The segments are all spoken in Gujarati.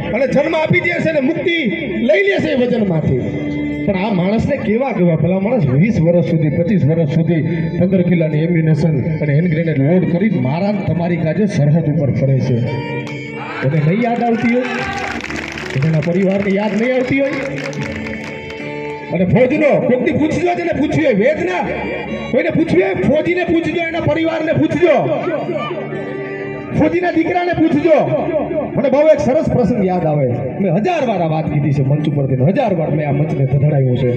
અને જન્મ આપી દે છે ને મુક્તિ લઈ લે છે વજનમાંથી. પણ આ માણસને કેવા ભલા માણસ 20 વર્ષ સુધી 25 વર્ષ સુધી 15 કિલોની એમ્યુનેશન અને હેન્ડ ગ્રેનેડ લોડ કરી મારા તમારી કાજે સરહદ ઉપર ફરે છે. એને નહીં યાદ આવતી હોય, એના પરિવારને યાદ નહીં આવતી હોય. અને ફોજનો કોઈથી પૂછજો, જેને પૂછ્યું હોય વેદના કોઈને પૂછ્યું હોય, ફોજીને પૂછજો, એના પરિવારને પૂછજો, ફોજીના દીકરાને પૂછજો. મને બહુ એક સરસ પ્રસંગ યાદ આવે. મેં 1000 વાર આ વાત કીધી છે મંચ ઉપરથી, 1000 વાર મેં આ મંચને ધડાવ્યું છે.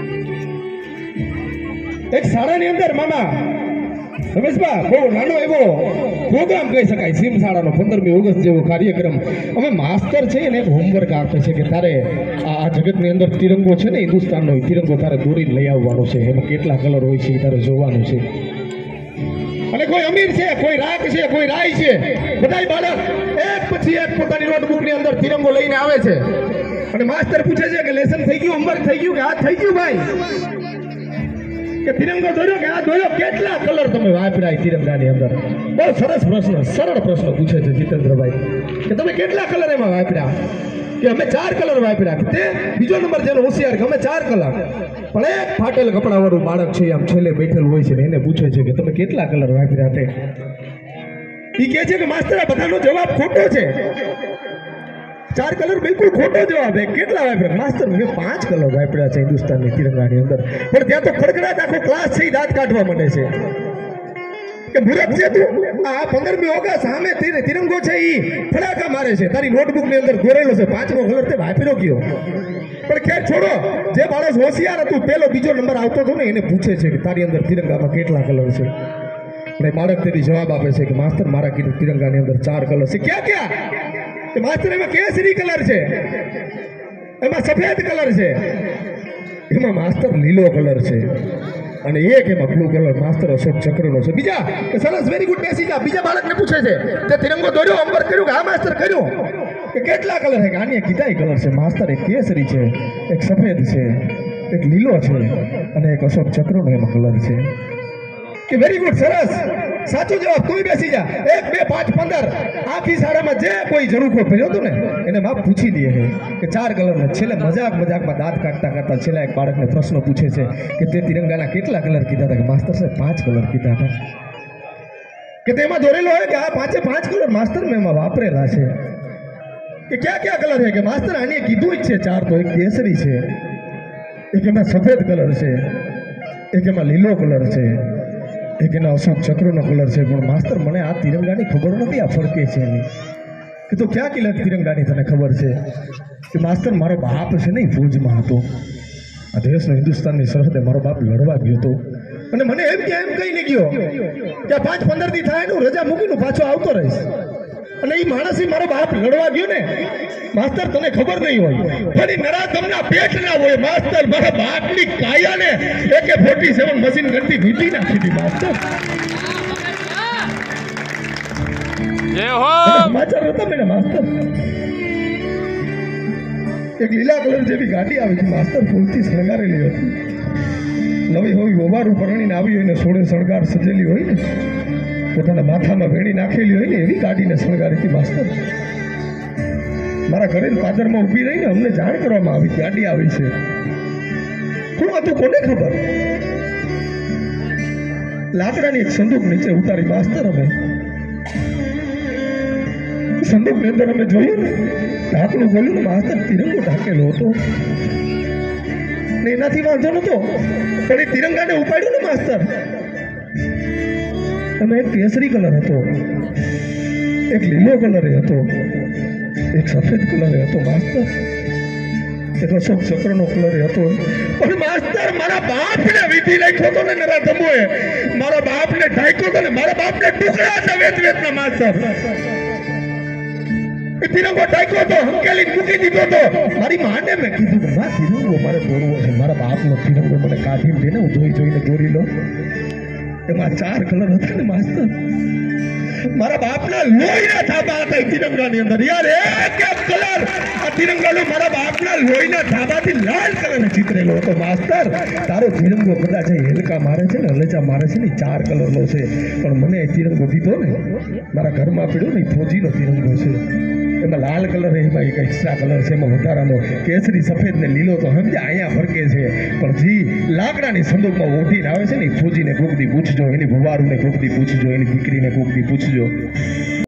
એક શાળાની અંદર મામા રમેશભાઈ બહુ નાનો એવો પ્રોગ્રામ કહી શકાય, સીમ શાળાનો 15મી ઓગસ્ટ જેવો કાર્યક્રમ. અમે માસ્તર છે ને એક હોમવર્ક આપે છે કે તારે આ જગતની અંદર તિરંગો છે ને હિન્દુસ્તાનનો તિરંગો તારે દોરીને લઈ આવવાનો છે. એમાં કેટલા કલર હોય છે તારે જોવાનું છે. અને કોઈ અમીર છે, કોઈ રાખ છે, કોઈ રાય છે, બધા બાળક એક પછી એક પોતાની નોટબુકની અંદર તિરંગો લઈને આવે છે. અને માસ્ટર પૂછે છે કે લેસન થઈ ગયું, હોમવર્ક થઈ ગયું કે આ થઈ ગયું ભાઈ, કે તિરંગો દોર્યો કે આ દોર્યો, કેટલા કલર તમે વાપર્યા તિરંગાની અંદર? બહુ સરસ પ્રશ્ન, સરળ પ્રશ્ન પૂછે છે જીતેન્દ્રભાઈ કે તમે કેટલા કલર એમાં વાપર્યા? કે અમે 4 કલર વાપર્યા. તે બીજો નંબર જેનો હોશિયાર કે અમે 4 કલર. પણ એક ફાટેલ કપડાવાળું બાળક છે આમ છેલ્લે બેઠેલ હોય છે ને એને પૂછે છે કે તમે કેટલા કલર વાપર્યા? તે એ કહે છે કે માસ્ટર આ બધાનો જવાબ ખોટો છે. 4 કલર બિલકુલ ખોટો જવાબ. કેટલા વાપર્યા? માસ્ટર મેં 5 કલર વાપર્યા છે હિન્દુસ્તાનની તિરંગાની અંદર. પણ ત્યાં તો ખડખડાટ આખો ક્લાસ છે દાંત કાઢવા માંડે છે કે મૂર્ખ છે તું. આ 15મી ઓગસ્ટ સામે તિરંગો છે ઈ ફડાકા મારે છે, તારી નોટબુકની અંદર દોરેલો છે 5મો કલર તે વાપર્યો કયો? પણ ખેર છોડો. જે બાળક હોશિયાર હતું, પેલો બીજો નંબર આવતો હતો ને, એને પૂછે છે કે તારી અંદર તિરંગામાં કેટલા કલર છે? અને બાળક તેથી જવાબ આપે છે કે માસ્ટર મારા કીધું તિરંગાની અંદર 4 કલર છે. ક્યાં ક્યાં? કે માસ્ટર એમાં કેસરી કલર છે, એમાં સફેદ કલર છે, એમાં માસ્ટર લીલો કલર છે, અને એક એમાં બ્લુ કલર માસ્ટર અશોક ચક્રનો છે. બીજા સરસ વેરી ગુડ બેસી જા. બીજા બાળકને પૂછે છે તે તિરંગો દોર્યો, હોમવર્ક કર્યું કે હા માસ્ટર કર્યું? કે કેટલા કલર છે? કે આની કીધાય કલર છે માસ્ટર, એક કેસરી છે, એક સફેદ છે, એક લીલો છે, અને એક અશોક ચક્રનો એમાં કલર છે. કે વેરી ગુડ, સરસ, સાચો જવાબ. તું બેસી જા. 1 2 5 15 આખી શાળામાં જે કોઈ ઝરૂખો ફર્યો હતો ને એને બાપ પૂછી દે કે 4 કલરનો. છેલ્લે મજાકમાં દાંત કાઢતા છેલ્લા એક બાળકને પ્રશ્ન પૂછે છે કે તે તિરંગાના કેટલા કલર કીધા હતા? કે માસ્ટર સાહેબ 5 કલર કીધા હતા. કે તેમાં દોરેલો હોય કે આ 5 કલર માસ્ટર મેં એમાં વાપરેલા છે. કે ક્યાં કલર છે? કે માસ્ટર આને કીધું જ છે 4. તો એક કેસરી છે, એક એમાં સફેદ કલર છે, એક એમાં લીલો કલર છે, એક એના અશોક ચક્રનો કલર છે. પણ માસ્ટર મને આ તિરંગાની ખબર નથી, આ ફરકે છે એની. કે તો ક્યાં કિલ્લા તિરંગાની તને ખબર છે? કે માસ્ટર મારો બાપ છે ને ફૌજમાં હતો, આ દેશનો હિન્દુસ્તાનની સરહદે મારો બાપ લડવા ગયો હતો, અને મને એમ કહીને ગયો કે 5-15 દી થાય એનું રજા મૂકીને પાછો આવતો રહીશ. અને એ માણસ મારો બાપ લડવા ગયો ને માસ્ટર, તને ખબર નહીં હોય, ફરી નરાધમના પેટ ના હોય માસ્ટર. મારા બાપની કાયાને AK-47 મશીન ગનથી વીંટી નાખી હતી માસ્ટર. સમાચાર હતા મેં માસ્ટર. એક લીલા કલર જેવી ગાડી આવી હતી માસ્ટર, ફૂલથી શણગારેલી હતી. નવી હોવી ઓવારું પરણીને આવી હોય ને સોળે શણગાર સજેલી હોય ને, પોતાના માથામાં વેણી નાખેલી હોય ને એવી ગાડીને શણગારી હતી માસ્ટર. મારા ઘરે પાદરમાં ઊભી રહીને અમને જાણ કરવામાં આવી ગાડી આવી છે. કોણ હતું કોને ખબર? લાકડાની એક સંદૂક નીચે ઉતારી માસ્ટર. અમે સંદૂકની અંદર અમે જોયું ને ઢાંકણું ખોલ્યું ને માસ્ટર તિરંગો ઢાંકેલો હતો ને એનાથી વાંધો નતો, પણ એ તિરંગાને ઉપાડ્યું ને માસ્ટર. અને એક કેસરી કલર હતો, એક લીલો કલર હતો, એક સફેદ કલર હતો માસ્ટર, એક અશોક ચક્રનો કલર હતો. પણ માસ્ટર મારા બાપને વીંટી નાખ્યો હતો ને નરાધમોએ, મારા બાપને ઢાંક્યો હતો ને મારા બાપને ટુકડા હતા વેચના માસ્ટર. તિરંગો ઢાંક્યો હતો, હંકેલી મૂકી દીધો હતો. મારી માને મેં કીધું કે ના તિરંગો મારે દોરવો છે, મારા બાપનો તિરંગો મને કાઢીને દે ને, હું જોઈને દોરી લઉં. એમાં 4 કલર હતા ને માસ્ટર, મારા બાપના લોહીના થાપા હતા તિરંગાની અંદર. યાર એક કલર આ તિરંગાનો મારા બાપના લોહીના ધાબાથી લાલ કલરનો ચિતરેલો હતો માસ્તર તારો તિરંગો કદાચ હેલકા મારે છે ને હલેચા મારે છે ને 4 કલરનો છે પણ મને તિરંગો દીધો ને મારા ઘરમાં પડ્યો ને ફોજીનો તિરંગો છે એમાં લાલ કલર એમાં એક એક્સ્ટ્રા કલર છે એમાં વધારાનો કેસરી સફેદ ને લીલો તો સમજ્યા અહીંયા ફરકે છે પણ જી લાકડાની સંદૂકમાં ઓઢીને આવે છે ને ફોજીને કોકદી પૂછજો એની ભુવારુને કોકદી પૂછજો એની દીકરીને કોકદી પૂછજો